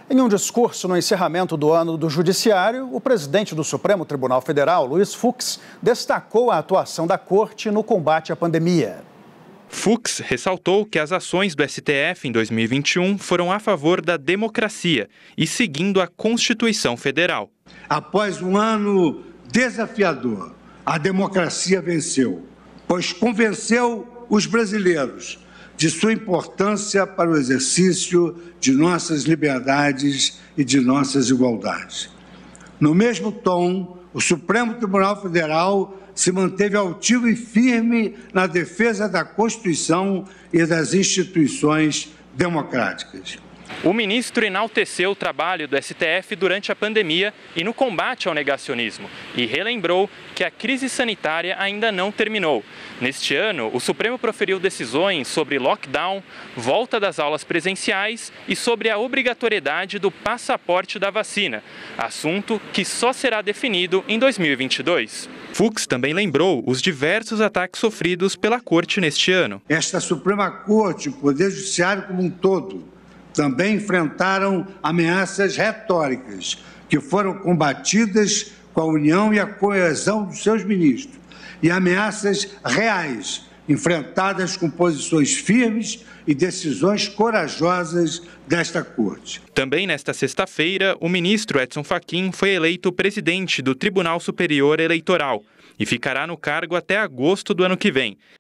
Em um discurso no encerramento do ano do Judiciário, o presidente do Supremo Tribunal Federal, Luiz Fux, destacou a atuação da Corte no combate à pandemia. Fux ressaltou que as ações do STF em 2021 foram a favor da democracia e seguindo a Constituição Federal. Após um ano desafiador, a democracia venceu, pois convenceu os brasileiros de sua importância para o exercício de nossas liberdades e de nossas igualdades. No mesmo tom, o Supremo Tribunal Federal se manteve altivo e firme na defesa da Constituição e das instituições democráticas. O ministro enalteceu o trabalho do STF durante a pandemia e no combate ao negacionismo e relembrou que a crise sanitária ainda não terminou. Neste ano, o Supremo proferiu decisões sobre lockdown, volta das aulas presenciais e sobre a obrigatoriedade do passaporte da vacina, assunto que só será definido em 2022. Fux também lembrou os diversos ataques sofridos pela Corte neste ano. Esta Suprema Corte, o Poder Judiciário como um todo, também enfrentaram ameaças retóricas que foram combatidas com a união e a coesão dos seus ministros e ameaças reais enfrentadas com posições firmes e decisões corajosas desta Corte. Também nesta sexta-feira, o ministro Edson Fachin foi eleito presidente do Tribunal Superior Eleitoral e ficará no cargo até agosto do ano que vem.